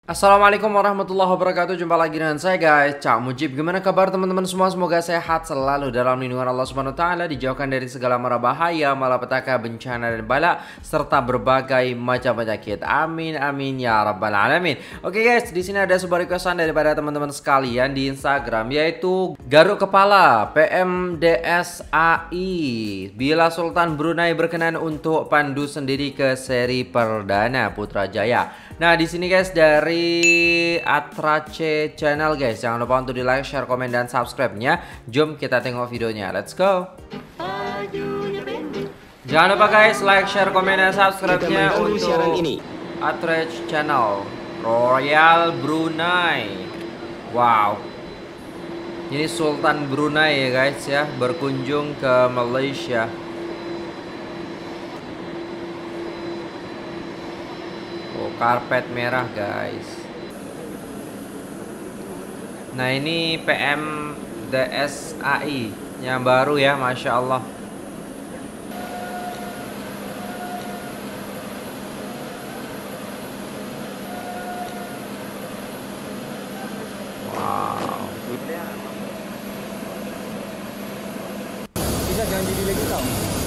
Assalamualaikum warahmatullahi wabarakatuh. Jumpa lagi dengan saya guys, Cak Mujib. Gimana kabar teman-teman semua? Semoga sehat selalu dalam lindungan Allah Subhanahu wa taala, dijauhkan dari segala mara bahaya, malapetaka, bencana dan bala serta berbagai macam penyakit. Amin amin ya rabbal alamin. Oke guys, di sini ada sebuah requestan daripada teman-teman sekalian di Instagram, yaitu Garuk Kepala PMDSAI. Bila Sultan Brunei berkenan untuk pandu sendiri ke seri perdana Putrajaya. Nah, di sini guys dari Atrace Channel guys. Jangan lupa untuk di like, share, komen, dan subscribe-nya. Jom kita tengok videonya. Let's go. Jangan lupa guys like, share, komen, dan subscribe-nya untuk Atrace Channel Royal Brunei. Wow. Ini Sultan Brunei ya guys ya, berkunjung ke Malaysia. Karpet merah guys. Nah ini PMDSAI yang baru ya, Masya Allah. Wow. Bisa jangan jadi lagi tau.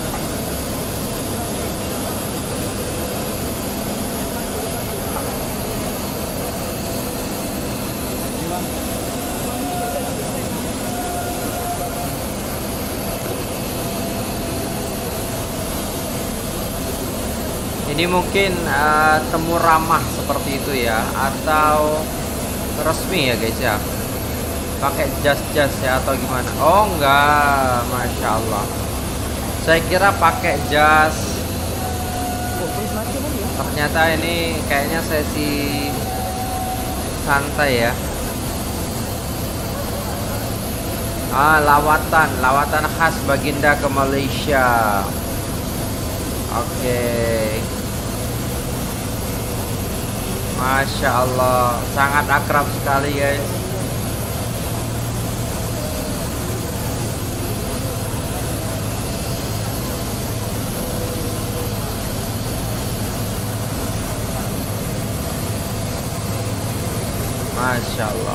Ini mungkin temu ramah seperti itu ya, atau resmi ya guys ya. Pakai jas-jas ya atau gimana? Oh enggak, Masya Allah. Saya kira pakai jas. Ternyata ini kayaknya sesi santai ya. Lawatan khas baginda ke Malaysia. Oke. Masya Allah, sangat akrab sekali guys. Masya Allah.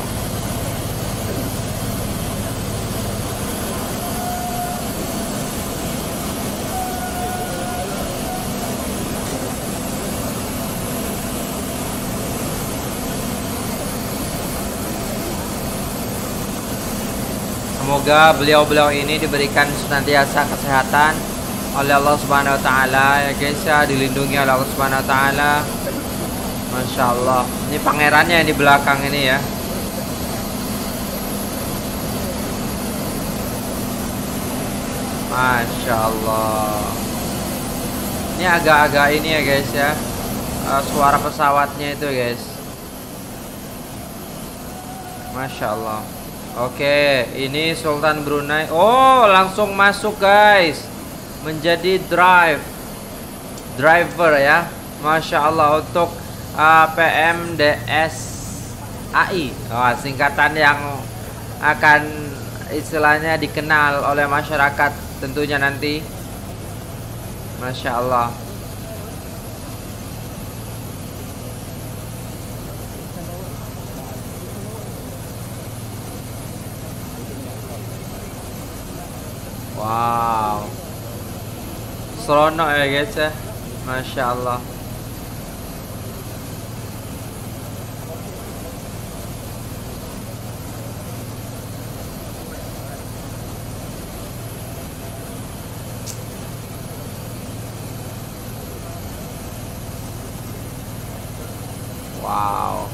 Semoga beliau-beliau ini diberikan senantiasa kesehatan oleh Allah Subhanahu wa taala ya guys ya, dilindungi oleh Allah Subhanahu wa taala. Masya Allah. Ini pangerannya yang di belakang ini ya. Masya Allah. Ini agak-agak ini ya guys ya, suara pesawatnya itu guys. Masya Allah. Oke, ini Sultan Brunei. Oh, langsung masuk guys, menjadi driver ya. Masya Allah, untuk PMDSAI. Singkatan yang akan istilahnya dikenal oleh masyarakat tentunya nanti. Masya Allah. Wow, seronok ya guys ya, Masya Allah. Wow.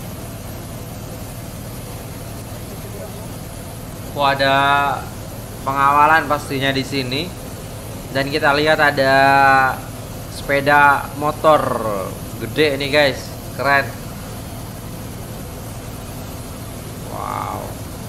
Ada pengawalan pastinya di sini, dan kita lihat ada sepeda motor gede nih guys, keren. Wow.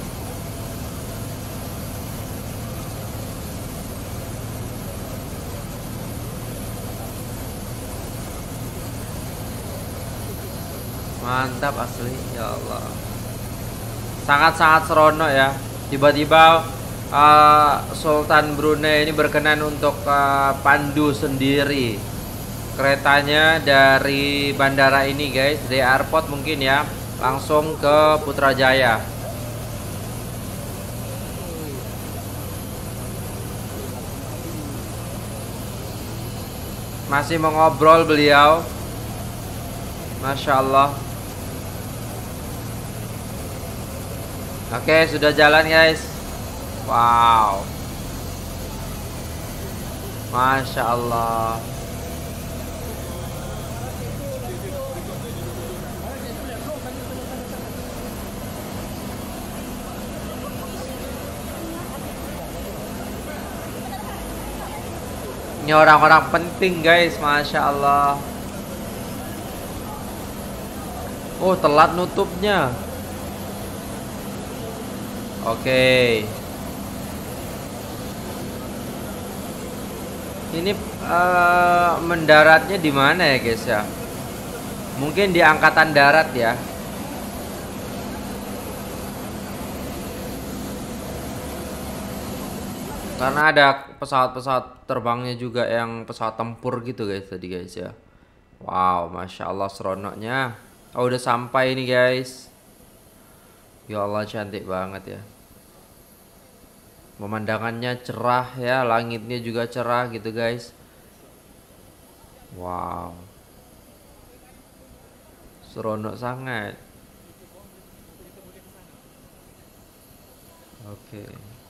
Mantap asli ya Allah. Sangat-sangat seronok ya. Tiba-tiba Sultan Brunei ini berkenan untuk pandu sendiri keretanya dari bandara ini guys, dari airport mungkin ya, langsung ke Putrajaya. Masih mengobrol beliau, Masya Allah. Oke, sudah jalan guys. Wow, Masya Allah. Ini orang-orang penting guys, Masya Allah. Oh, telat nutupnya. Oke. Ini mendaratnya di mana ya guys ya? Mungkin di angkatan darat ya. Karena ada pesawat-pesawat terbangnya juga yang pesawat tempur gitu guys tadi guys ya. Wow, Masya Allah seronoknya. Oh, udah sampai ini guys. Ya Allah, cantik banget ya. Pemandangannya cerah ya, langitnya juga cerah gitu guys. Wow, seronok sangat. Oke.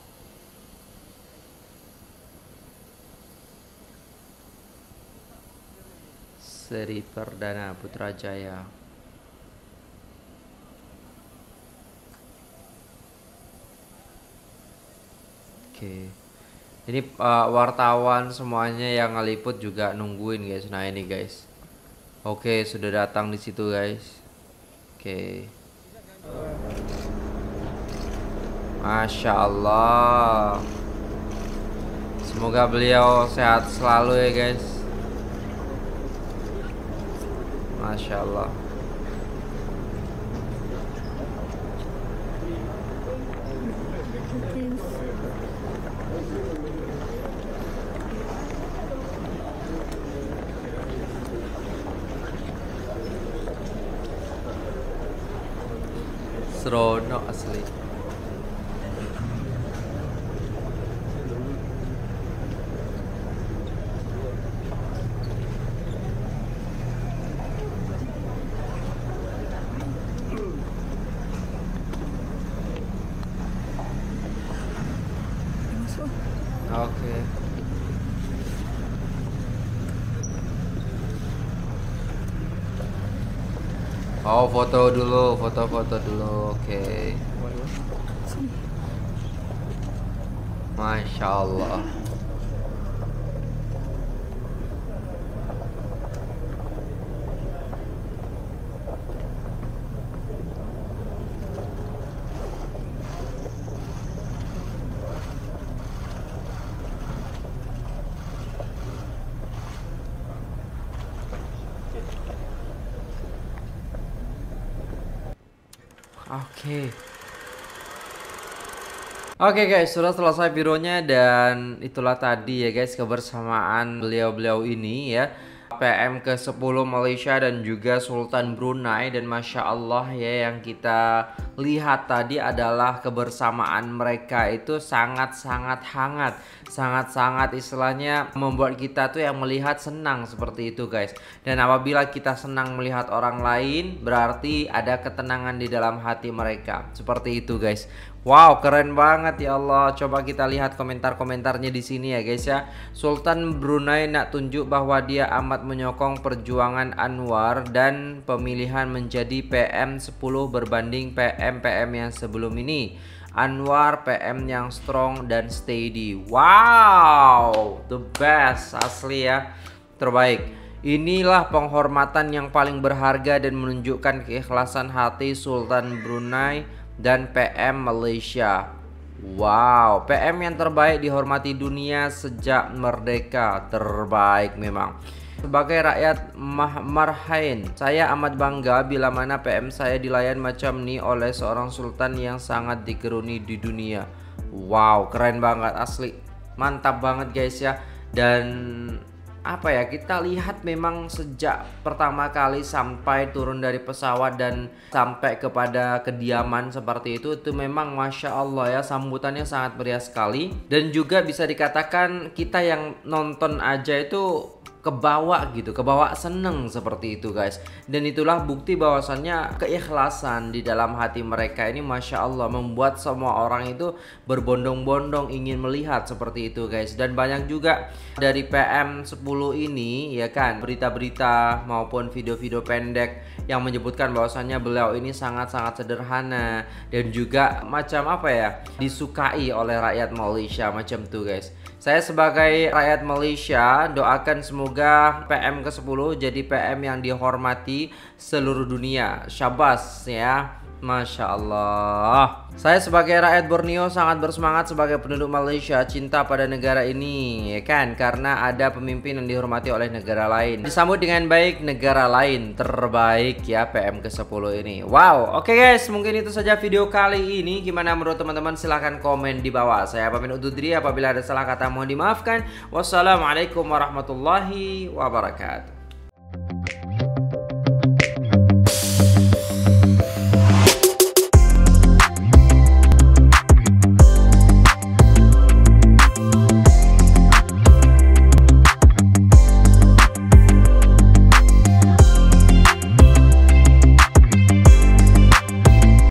Seri Perdana Putrajaya. Oke. Ini wartawan semuanya yang ngeliput juga nungguin guys. Nah ini guys. Oke, sudah datang di situ guys. Oke. Masya Allah. Semoga beliau sehat selalu ya guys. Masya Allah. Seronok asli. Oke. Oh, foto dulu, foto-foto dulu. Oke. Masya Allah. Oke. Oke guys, sudah selesai videonya dan itulah tadi ya guys kebersamaan beliau-beliau ini ya. PM ke-10 Malaysia dan juga Sultan Brunei, dan Masya Allah ya, yang kita lihat tadi adalah kebersamaan mereka itu sangat-sangat hangat, sangat-sangat istilahnya membuat kita tuh yang melihat senang seperti itu guys. Dan apabila kita senang melihat orang lain, berarti ada ketenangan di dalam hati mereka, seperti itu guys. Wow, keren banget ya Allah. Coba kita lihat komentar-komentarnya di sini ya guys ya. Sultan Brunei nak tunjuk bahwa dia amat menyokong perjuangan Anwar dan pemilihan menjadi PM10 berbanding PM-PM yang sebelum ini. Anwar PM yang strong dan steady. Wow, the best asli ya. Terbaik. Inilah penghormatan yang paling berharga dan menunjukkan keikhlasan hati Sultan Brunei dan PM Malaysia. Wow, PM yang terbaik dihormati dunia sejak merdeka. Terbaik memang. Sebagai rakyat Marhain, saya amat bangga bila mana PM saya dilayan macam ni oleh seorang sultan yang sangat dikeruni di dunia. Wow, keren banget asli. Mantap banget guys ya. Dan apa ya, kita lihat memang sejak pertama kali sampai turun dari pesawat dan sampai kepada kediaman seperti itu memang Masya Allah ya, sambutannya sangat meriah sekali. Dan juga bisa dikatakan kita yang nonton aja itu kebawa gitu, kebawa seneng seperti itu guys. Dan itulah bukti bahwasannya keikhlasan di dalam hati mereka ini Masya Allah membuat semua orang itu berbondong-bondong ingin melihat seperti itu guys. Dan banyak juga dari PM10 ini ya kan, berita-berita maupun video-video pendek yang menyebutkan bahwasannya beliau ini sangat-sangat sederhana dan juga macam apa ya, disukai oleh rakyat Malaysia macam tuh guys. Saya sebagai rakyat Malaysia doakan semoga PM ke-10 jadi PM yang dihormati seluruh dunia. Syabas ya, Masya Allah. Saya sebagai rakyat Borneo sangat bersemangat sebagai penduduk Malaysia cinta pada negara ini ya kan, karena ada pemimpin yang dihormati oleh negara lain, disambut dengan baik negara lain terbaik ya PM ke-10 ini. Wow, oke guys, mungkin itu saja video kali ini. Gimana menurut teman-teman? Silahkan komen di bawah. Saya pamit undur diri, apabila ada salah kata mohon dimaafkan. Wassalamualaikum warahmatullahi wabarakatuh.